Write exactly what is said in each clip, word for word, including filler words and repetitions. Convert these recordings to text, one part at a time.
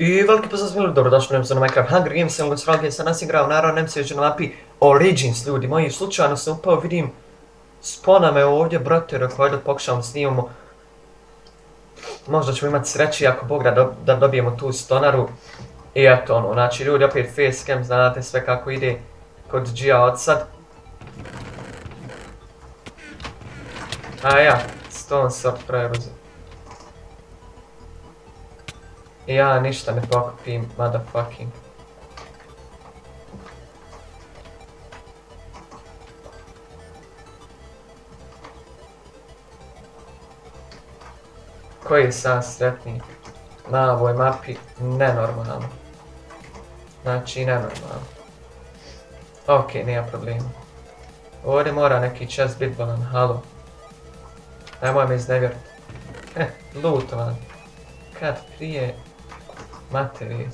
I veliki pozdrav svima ljudi, dobrodošli u na Minecraft Hunger Games, sam Gus Frog, sam nas igrao, naravno nem se još na mapi Origins, ljudi moji, slučajno sam upao, vidim, spona me ovdje, brate, rekao, ajde pokušamo snimamo. Možda ćemo imati sreći ako Bog da, do, da dobijemo tu stonaru. I eto ono, znači ljudi opet facecam, znate sve kako ide kod G-a od sad. A ja, stone sword preruzi. I ja ništa ne pokupim, motherfucking. Koji je sam sretnik na ovoj mapi? Nenormalno. Znači nenormalno. Ok, nema problema. Ovdje mora neki chest bit balan, halo. Nemoj me iznevjeriti. Eh, lootovan. Kad prije materijet.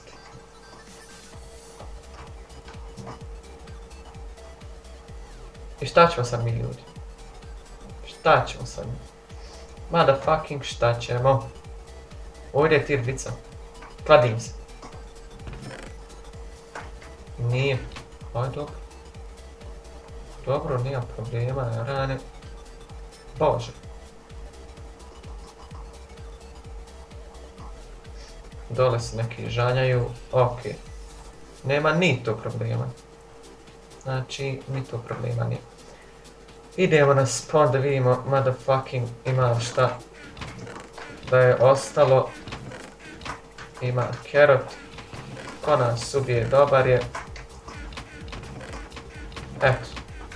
I šta ćemo sad mi ljudi? Šta ćemo sad mi? Motherfucking šta ćemo? Ovdje je tir dvica. Kladim se. Nije. Aj dobro. Dobro, nema problema, rane. Bože. Dole se neki žanjaju, ok. Nema ni to problema. Znači, ni to problema nije. Idemo na spawn da vidimo, motherfucking, ima šta da je ostalo. Ima carrot. Ko nas ubije, dobar je. Eto.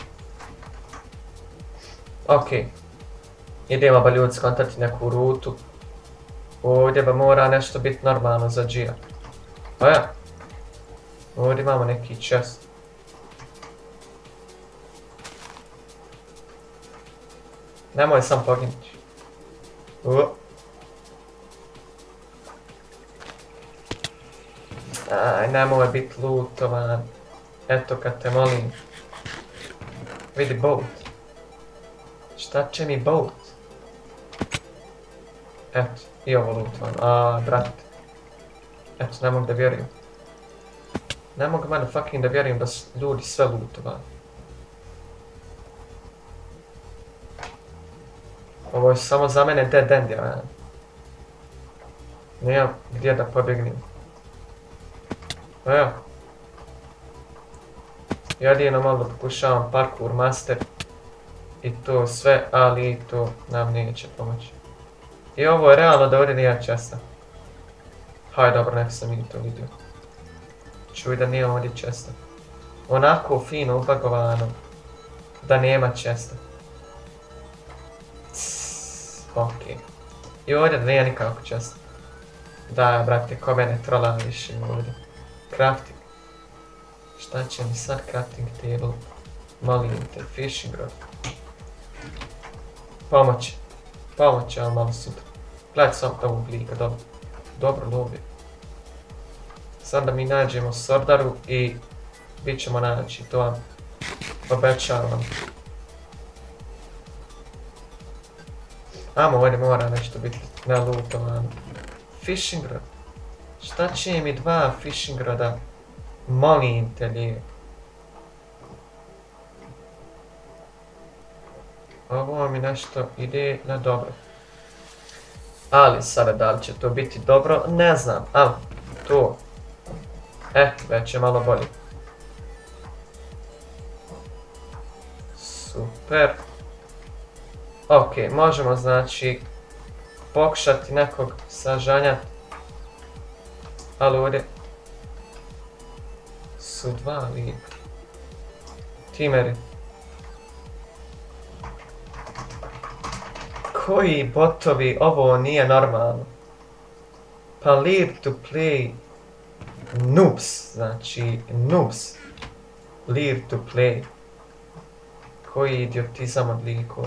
Ok. Idemo ba ljudi skontati neku rutu. Ovdje ba mora nešto biti normalno za G-a. Pa ja. Ovdje imamo neki chest. Nemoj sam poginuti. Aj, nemoj biti lootovan. Eto kad te molim. Vidi boat. Šta će mi boat? Eto, i ovo lootovan. A, brate. Eto, ne mogu da vjerujem. Ne mogu motherfucking da vjerujem da su ljudi sve lootovani. Ovo je samo za mene dead end, ja. Nijem gdje da pobjegnem. Evo. Jedino malo pokušavam parkour master. I to sve, ali to nam neće pomoći. I ovo je realno da ovdje nije chesta. Haj dobro, nek sam i to vidio. Čuj da nije ovdje chesta. Onako fino ubagovano. Da nema chesta. Ok. I ovdje da nije nikako chesta. Da, brate, ko mene trola više ovdje. Crafting. Šta će mi sad crafting table? Molim te, fishing rod. Pomoći. Pomoći, ali malo sutra. Gledaj sam tamo blika, dobro. Dobro lovi. Sad da mi nađemo sordaru i bit ćemo naći, to vam obećavam. Amo, ovdje mora nešto biti nalootovano. Fishing rod. Šta će mi dva fishing roda? Molim te lije. Ovo mi nešto ide na dobro. Ali sada da li će to biti dobro, ne znam. Ali, to. Eh, već je malo bolje. Super. Ok, možemo znači pokušati nekog sažanjati. Ali ovdje su dva lijeka. Timeri. Koji botovi, ovo nije normalno. Pa leave to play noobs, znači noobs. Leave to play. Koji idiotizam od likova.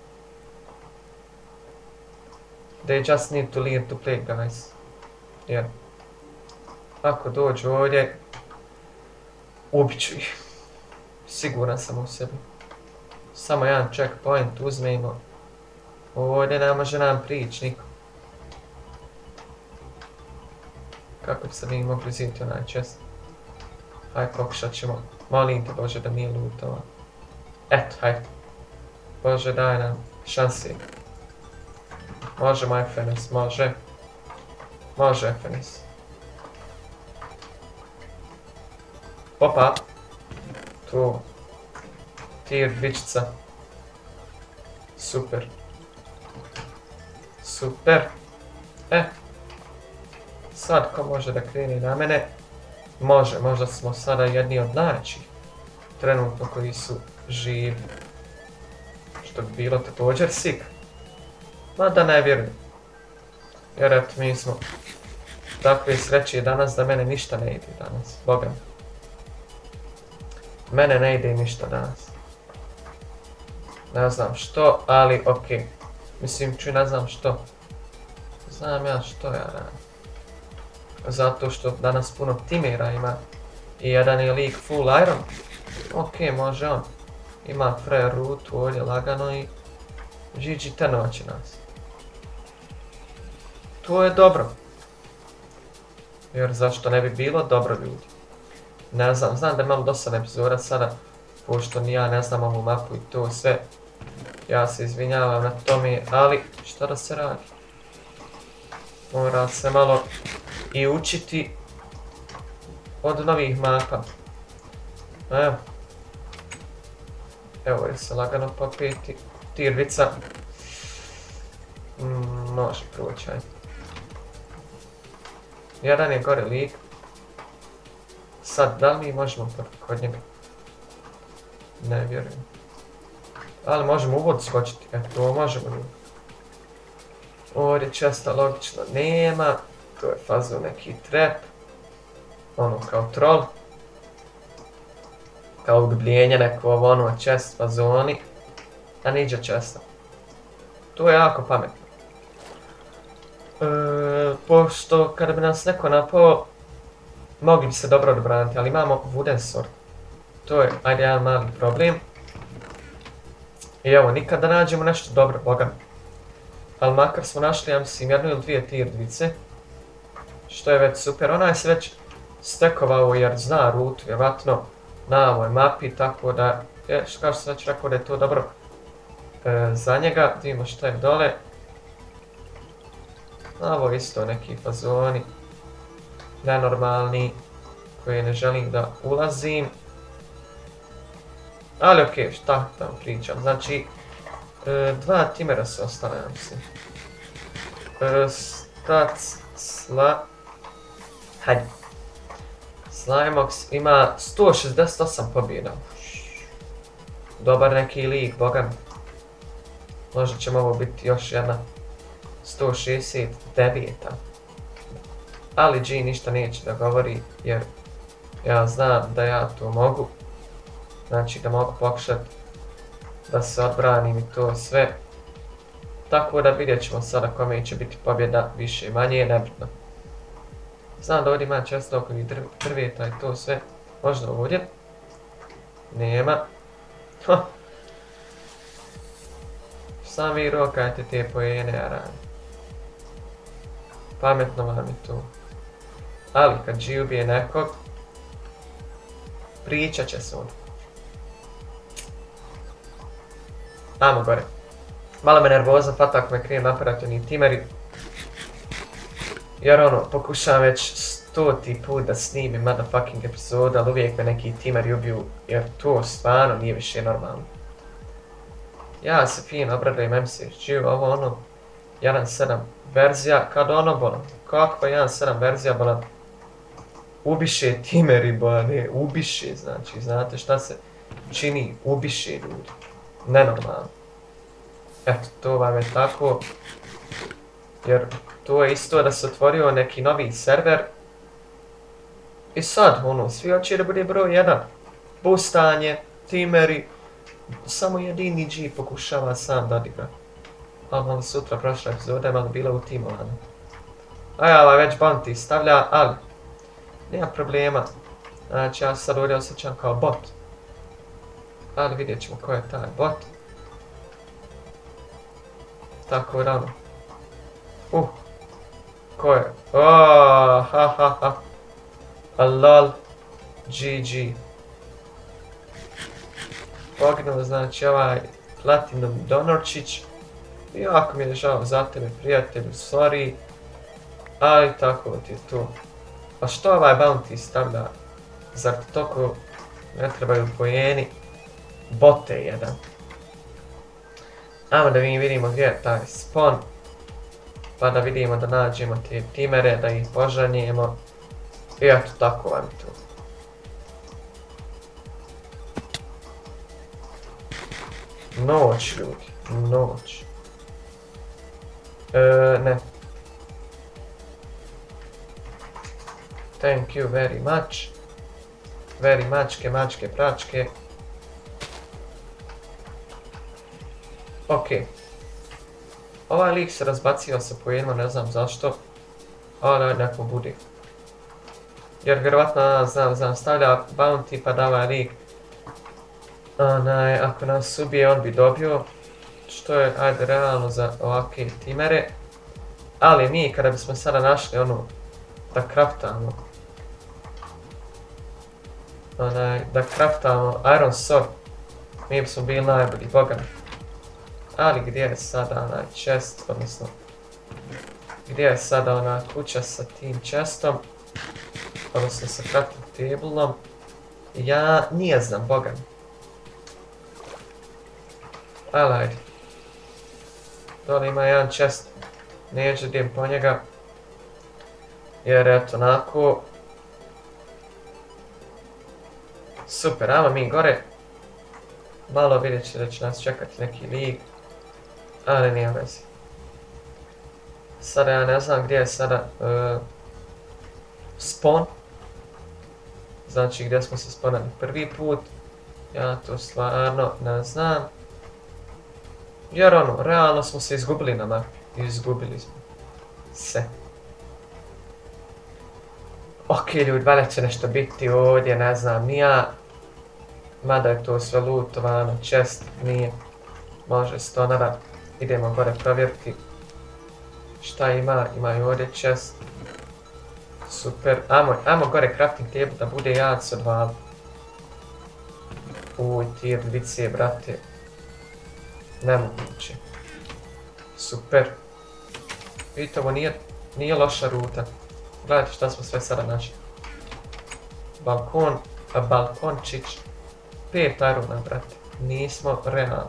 They just need to leave to play, guys. Yeah. Ako dođu ovdje, ubit ću ih. Siguran sam u sebi. Samo jedan checkpoint uzmemo. Ovdje ne može nam prići niko. Kako bi sad mi mogli zimiti onaj chest? Hajde, pokušat ćemo. Molim te Bože da nije lootova. Eto, hajde. Bože, daj nam šansi. Može, moj F N S, može. Može, F N S. Opa. Tu. Tier dvičica. Super. Super. E. Sad ko može da kreni na mene? Može, možda smo sada jedni od najjačih. Trenutno koji su živi. Što bi bilo također sik. Mada ne vjerujem. Jer eto mi smo takve sreće danas da mene ništa ne ide danas. Boga mi. Mene ne ide ništa danas. Ne znam što, ali okej. Okay. Mislim, čuj, ne znam što. Znam ja što ja radim. Zato što danas puno timera ima. I jedan je lik full iron. Okej, okay, može on. Ima free rutu ovdje lagano i G G tenovaće nas. To je dobro. Jer zašto ne bi bilo dobro ljudi. Ne znam, znam da je malo dosadna epizoda sada. Pošto ni ja ne znam ovu mapu i to sve. Ja se izvinjavam na tome, ali šta da se radi? Mora se malo i učiti od novih mapa. Evo. Evo je se lagano popeti. Tirvica. Mm, može proći, ajde. Jedan je gore lik. Sad, da li mi možemo kod njega? Ne vjerujem. Ali možemo u vodu skočiti, eto, to možemo. Ovdje česta logično nema. To je fazu neki trap. Ono kao troll. Kao udubljenje neko ovo ono čest fazoni. A niđe česta. To je jako pametno. E, pošto kada bi nas neko napao, mogli bi se dobro odbraniti, ali imamo wooden sword. To je, ajde, jedan mali problem. I evo, nikad da nađemo nešto dobro, boga mi. Ali makar smo našli, ja mislim, jednu ili dvije tier dvice. Što je već super, ona se već stekovao jer zna rutu, vjerovatno, na ovoj mapi, tako da, je, što kao što sam već rekao da je to dobro e, za njega. Vidimo što je dole. Ovo isto neki fazoni, nenormalni, koje ne želim da ulazim. Ali okej, okay, šta tam pričam, znači, e, dva timera se ostane, ja mislim. E, stats, sla... Hajde. Slimeox ima sto šezdeset osam pobjeda. Dobar neki lik, boga mi. Možda će ovo biti još jedna sto šezdeset devet. Ali G ništa neće da govori, jer ja znam da ja to mogu. Znači da mogu pokušat da se odbranim i to sve. Tako da vidjet ćemo sada kome će biti pobjeda, više i manje je nebitno. Znam da ovdje ima često oko drveta i to sve. Možda ovdje. Nema. Ha. Sami rokajte te pojene, ja radim. Pametno vam je to. Ali kad G ubije nekog, pričat će se on. Ajmo gore. Malo me nervoza fata ako me krijem napadati oni timeri. Jer ono, pokušavam već stoti put da snimim motherfucking epizoda, ali uvijek me neki timeri ubiju, jer to stvarno nije više normalno. Ja se fino obradujem M C H G, ovo ono, jedan sedam verzija, kad ono bolan, kako jedan sedam verzija bolan, ubiše timeri bolan, ne, ubiše, znači, znate šta se čini, ubiše ljudi, nenormalno. Eto, to vam je tako, jer to je isto da se otvorio neki novi server. I sad, ono, svi hoće da bude broj jedan. Boostanje, timeri, samo jedini G pokušava sam da odigra. Ali malo sutra prošla epizoda je malo bila u timovanu. A ja ovaj već bounty stavlja, ali nema problema. Znači ja sad ovdje osjećam kao bot. Ali vidjet ćemo ko je taj bot. Tako rano. Uh, Ko je? Oooo, ha ha ha. A lol. G G. Poginuo, znači ovaj Platinum Donorčić. Jako mi je žao za tebe, prijatelju, sorry. Ali tako ti je to. Pa što ovaj bounty stavlja? Zar ti toliko ne trebaju pojeni? Bote jedan. Ajmo da mi vidimo gdje je taj spawn. Pa da vidimo da nađemo te timere, da ih požanjemo. I eto tako vam je to. Noć ljudi, noć. E, ne. Thank you very much. Very muchke, mačke, pračke. Ok. Ovaj lik se razbacio sa pojedima, ne znam zašto. Ali neko budi. Jer vjerovatno znam, znam, stavlja bounty pa da ovaj lik. Onaj, ako nas ubije on bi dobio. Što je, ajde, realno za ovakve timere. Ali mi kada bismo sada našli onu da kraftamo. Onaj, da kraftamo Iron Sword. Mi bismo bili najbolji, boga mi. Ali gdje je sada onaj chest, odnosno gdje je sada ona kuća sa tim chestom, odnosno sa crafting tableom, ja nije znam, boga mi. Ali ajde. Dole ima jedan chest, neću idem po njega, jer eto onako. Super, ajmo mi gore. Malo vidjet će da će nas čekati neki lig. Ali nije vezi. Sada ja ne znam gdje je sada uh, spawn. Znači gdje smo se spawnali prvi put. Ja to stvarno ne znam. Jer ono, realno smo se izgubili na mapi. Izgubili smo se. Ok ljudi, valjda će nešto biti ovdje, ne znam ni ja. Mada je to sve lootovano, chest nije. Može stonara. Idemo gore provjeriti. Šta ima, ima i ovdje chest. Super, ajmo, ajmo gore crafting table da bude jac od vala. Uj, tier dvice, brate. Nemoguće. Super. Vidite, ovo nije, nije loša ruta. Gledajte šta smo sve sada našli. Balkon, a balkončić. Pet aruna, brate. Nismo realni.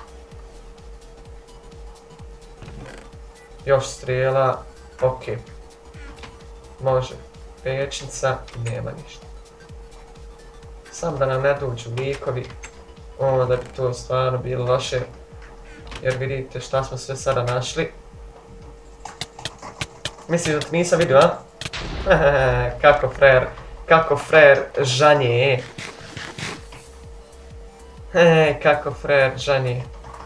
Još strijela, ok. Može. Pečnica, nema ništa. Samo da nam ne dođu likovi, onda bi to stvarno bilo loše. Jer vidite šta smo sve sada našli. Misliš da ti nisam vidio, a? Kako frajer, kako frajer žanje. Hehe, kako frajer žanje.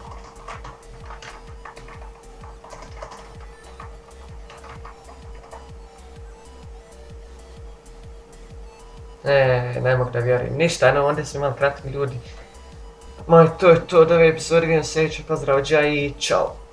Eee, ne mogu da vjerujem. Ništa, no onda smo imali kratki ljudi. Moj, to je to od ove epizode, vidim sljedeće, pozdrav, džaj i čao.